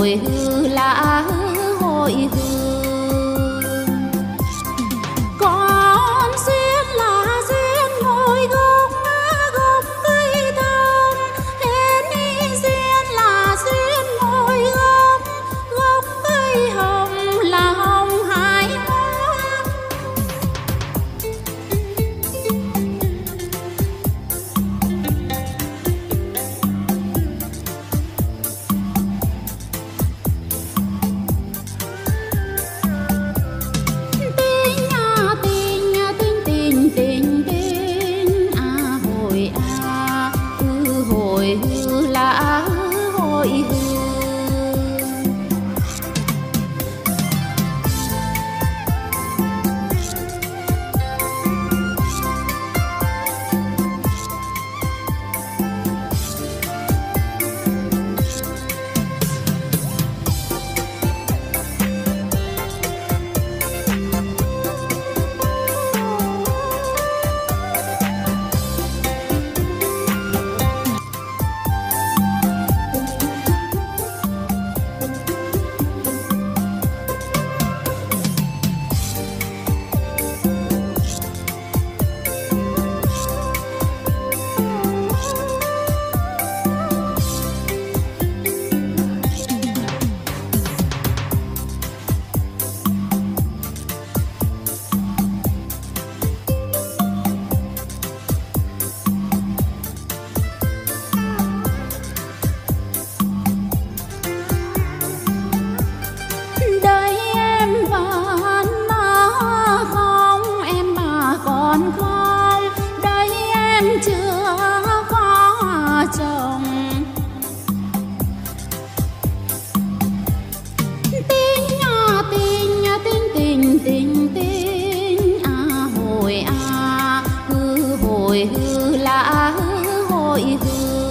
hồi hư lá hồi hương. Con duyên là duyên ngồi gốc gốc cây thơm, đến đi duyên là duyên ngồi gốc gốc cây hồng, là hồng hải hoa. Hồi hư lá hồi hương. Đây em chưa có chồng, tình hồi hư lá hồi hương.